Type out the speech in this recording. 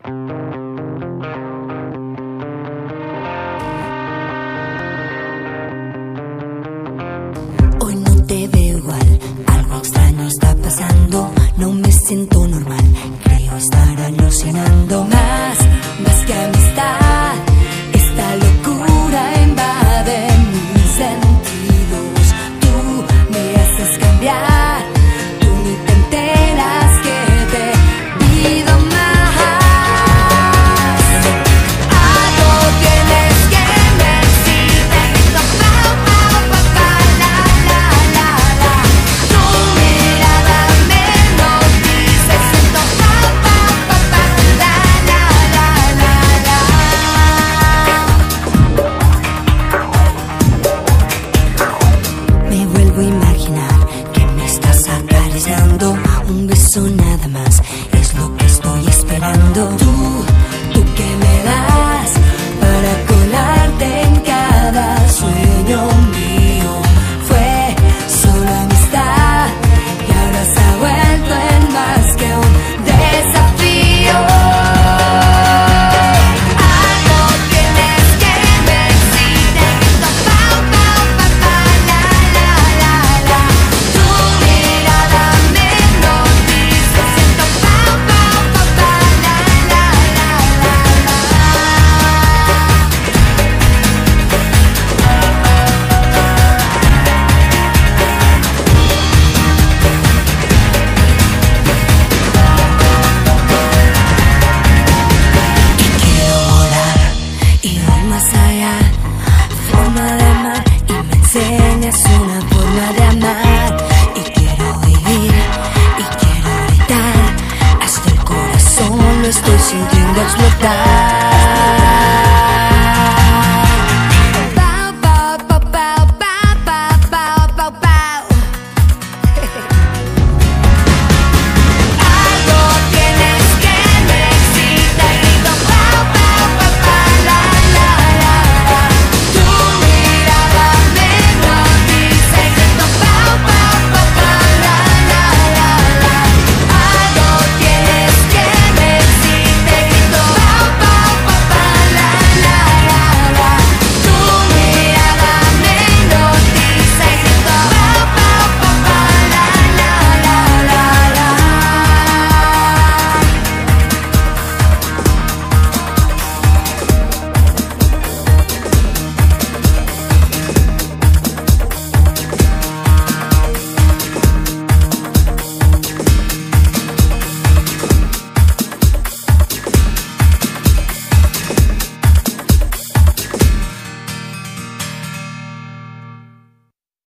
Hoy no te veo igual, algo extraño está pasando. No me siento normal, creo estar alucinando. Más que amistad, esta locura invade mis sentidos. Tú me haces cambiar, tú ni te enteras que te pido más. Algo tienes que decirte, grito pau, pau, papá, la, la, la, la. Tu mirada me hipnotiza, siento pau, pau, papá, la, la, la, la, la. Me vuelvo a imaginar que me estás acariciando. Un beso nada más es lo que estoy esperando. Tú que me das para colarte en cada sueño mío. Fue solo amistad y ahora se ha vuelto en más que un desafío. Algo tienes que decirte, grito pau, pau, papá, la, la, la, la. Tu mirada me hipnotiza, siento pau, pau, papá, la, la, la, la, la. Quiero volar y ir más allá, forma de amar, y me enseñas una forma de amar. Y quiero vivir y quiero gritar, hasta el corazón lo estoy sintiendo explotar.